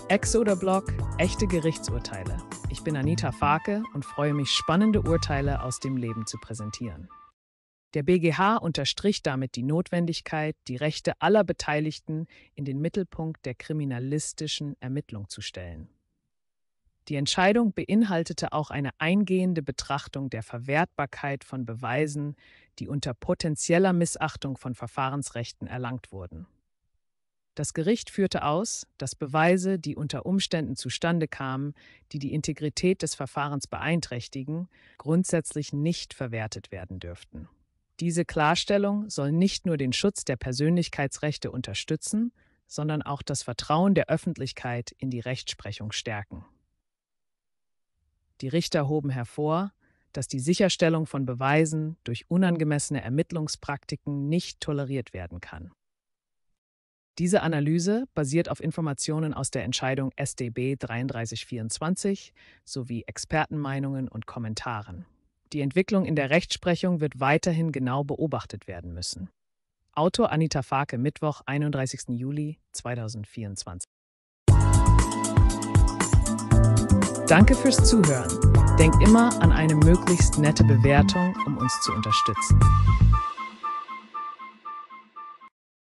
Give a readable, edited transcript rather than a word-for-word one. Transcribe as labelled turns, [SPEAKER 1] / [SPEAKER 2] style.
[SPEAKER 1] Ex oder Block, echte Gerichtsurteile. Ich bin Anita Farke und freue mich, spannende Urteile aus dem Leben zu präsentieren. Der BGH unterstrich damit die Notwendigkeit, die Rechte aller Beteiligten in den Mittelpunkt der kriminalistischen Ermittlung zu stellen. Die Entscheidung beinhaltete auch eine eingehende Betrachtung der Verwertbarkeit von Beweisen, die unter potenzieller Missachtung von Verfahrensrechten erlangt wurden. Das Gericht führte aus, dass Beweise, die unter Umständen zustande kamen, die die Integrität des Verfahrens beeinträchtigen, grundsätzlich nicht verwertet werden dürften. Diese Klarstellung soll nicht nur den Schutz der Persönlichkeitsrechte unterstützen, sondern auch das Vertrauen der Öffentlichkeit in die Rechtsprechung stärken. Die Richter hoben hervor, dass die Sicherstellung von Beweisen durch unangemessene Ermittlungspraktiken nicht toleriert werden kann. Diese Analyse basiert auf Informationen aus der Entscheidung StB 3324 sowie Expertenmeinungen und Kommentaren. Die Entwicklung in der Rechtsprechung wird weiterhin genau beobachtet werden müssen. Autor Anita Farke, Mittwoch, 31. Juli 2024. Danke fürs Zuhören. Denk immer an eine möglichst nette Bewertung, um uns zu unterstützen.